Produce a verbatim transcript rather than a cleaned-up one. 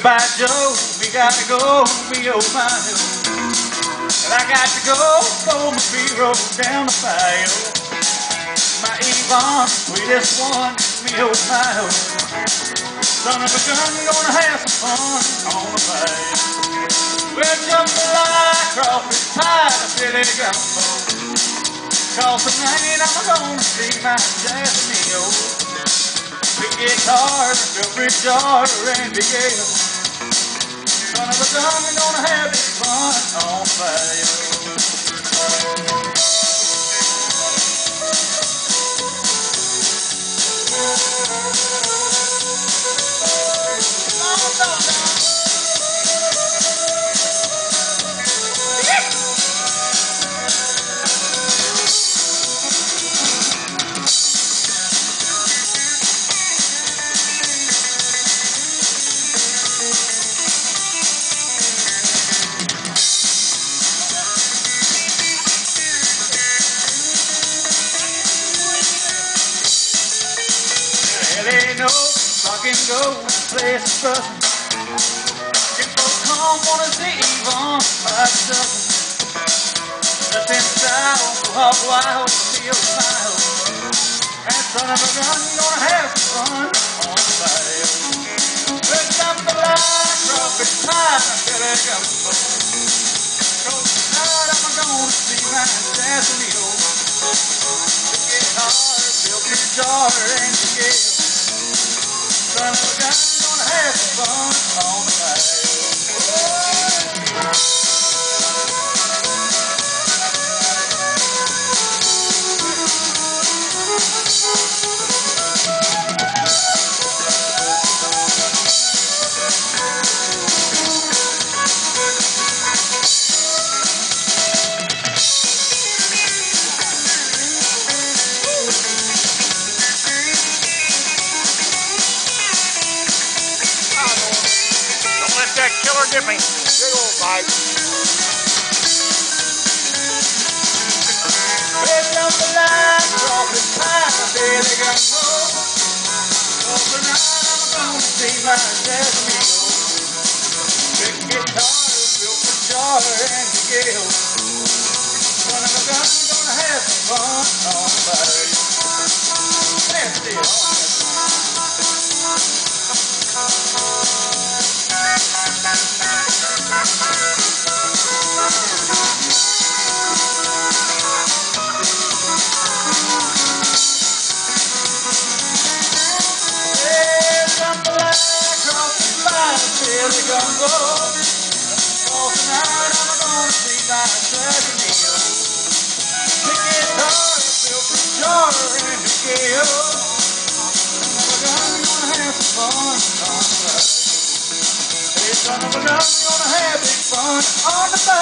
By Joe, we gotta go, me oh my oh. And I got to go, throw my feet roll down the fire. My Yvonne, sweetest one, me oh my oh. Son of a gun, gonna have some fun on the fire. We'll jump the line, crawfish pie, a Billy Gumbo. Cause tonight I'm gonna see my Jazzy Neo. Big guitar, Bill Jar, Randy Gale. Son of a gun, we're gonna have this fun on fire. There ain't no fucking go, place is bustin'. If folks come, wanna see Yvonne by the dozen. Just in style, hog wild, feel smile. And son of a gun, gonna have some fun on the fire. Lift up the line, crawfish pie, Billy Gumbo. Cause tonight I'm gonna see my Jazzy Neo. The guitar, Bill Jar, and the Gale. Son of a gun, gonna have some fun on the fire. That killer get me. Big old bite. Red up the line, crawfish pie, Billy Gumbo. Oh, tonight I'm gonna see my Jazzy Neo. Big guitar, Bill Jar, and the Gale. Son of a gun, gonna have some fun on the fire. That's it. Billy Gumbo. Oh, tonight I'm gonna see my Jazzy Neo. Big guitar, Bill Jar, and the Gale. Son of a gun, gonna have some fun on the fire. Hey, son of a gun, gonna have big fun on the fire.